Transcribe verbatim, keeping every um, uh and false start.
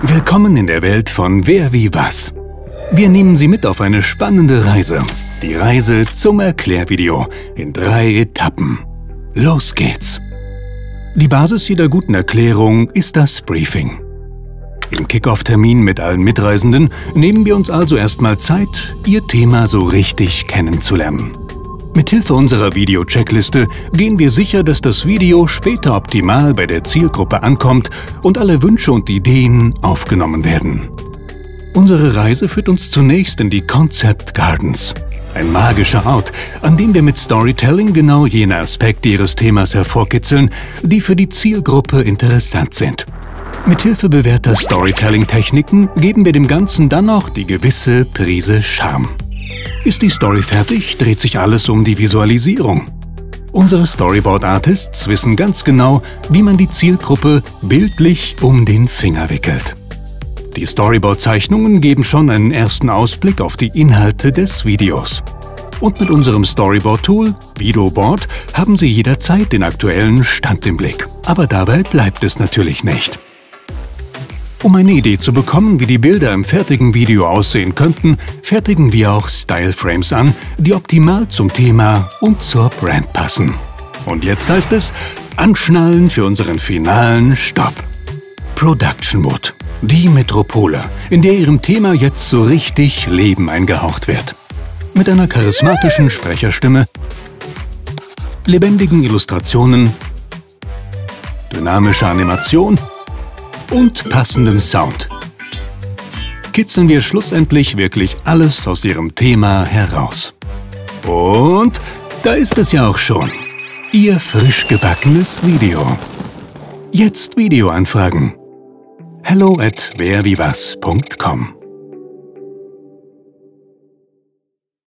Willkommen in der Welt von Wer wie was. Wir nehmen Sie mit auf eine spannende Reise. Die Reise zum Erklärvideo in drei Etappen. Los geht's! Die Basis jeder guten Erklärung ist das Briefing. Im Kick-Off-Termin mit allen Mitreisenden nehmen wir uns also erstmal Zeit, Ihr Thema so richtig kennenzulernen. Mithilfe unserer Video-Checkliste gehen wir sicher, dass das Video später optimal bei der Zielgruppe ankommt und alle Wünsche und Ideen aufgenommen werden. Unsere Reise führt uns zunächst in die Concept Gardens. Ein magischer Ort, an dem wir mit Storytelling genau jene Aspekte Ihres Themas hervorkitzeln, die für die Zielgruppe interessant sind. Mithilfe bewährter Storytelling-Techniken geben wir dem Ganzen dann noch die gewisse Prise Charme. Ist die Story fertig, dreht sich alles um die Visualisierung. Unsere Storyboard-Artists wissen ganz genau, wie man die Zielgruppe bildlich um den Finger wickelt. Die Storyboard-Zeichnungen geben schon einen ersten Ausblick auf die Inhalte des Videos. Und mit unserem Storyboard-Tool Videoboard haben Sie jederzeit den aktuellen Stand im Blick. Aber dabei bleibt es natürlich nicht. Um eine Idee zu bekommen, wie die Bilder im fertigen Video aussehen könnten, fertigen wir auch Style-Frames an, die optimal zum Thema und zur Brand passen. Und jetzt heißt es, anschnallen für unseren finalen Stopp. Production Mode. Die Metropole, in der Ihrem Thema jetzt so richtig Leben eingehaucht wird. Mit einer charismatischen Sprecherstimme, lebendigen Illustrationen, dynamischer Animation und passendem Sound kitzeln wir schlussendlich wirklich alles aus Ihrem Thema heraus. Und da ist es ja auch schon. Ihr frisch gebackenes Video. Jetzt Video anfragen. hello at wer wie was punkt com